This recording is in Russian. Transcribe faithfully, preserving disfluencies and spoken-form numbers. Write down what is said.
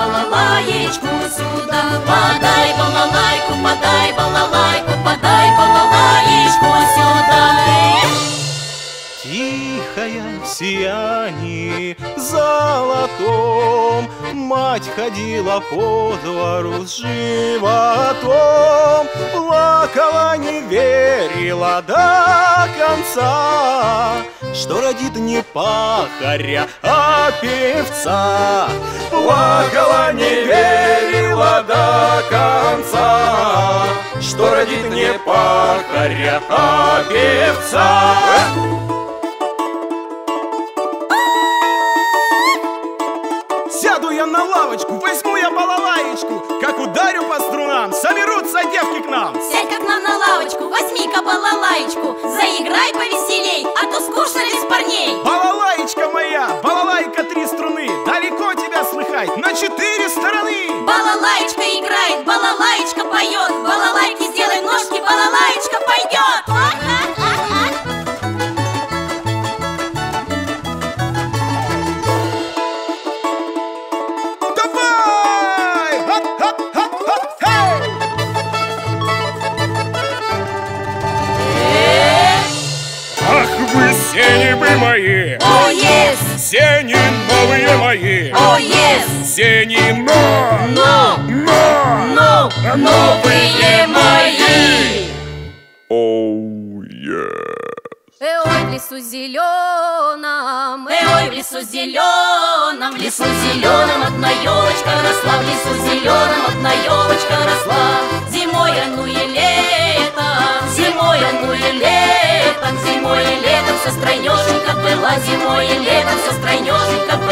балалаечку сюда. Подай балалайку, подай балалайку, подай балалаечку сюда. Тихая в сиянии золотом мать ходила по двору с животом, плакала, не верила до конца, что родит не пахаря, а певца. Плакала, не верила до конца, что родит не пахаря, а певца. Сяду я на лавочку, возьму я балалаечку, как ударю по струнам, соберутся девки к нам. Сядь как нам на лавочку, возьми-ка балалаечку, заиграй повеселей, а то скучно без парней. Балалаечка моя, балалайка три струны, далеко тебя слыхать, на четыре стороны. Балалаечка играет, балалаечка поет, балалайки сделай ножки, балалаечка пойдет. Сени бы мои, о, yes! Сени новые мои, о, yes! Сени но, но, но, но, новые мои. Оу, yes. Ой, в лесу зеленом, ой, в лесу зеленом, в лесу зеленом одна елочка росла, в лесу зеленом одна елочка росла. Зимой, ну и летом, зимой, ну и летом, зимой и летом все стройнёшенька была, зимой и летом все стройнёшенька была.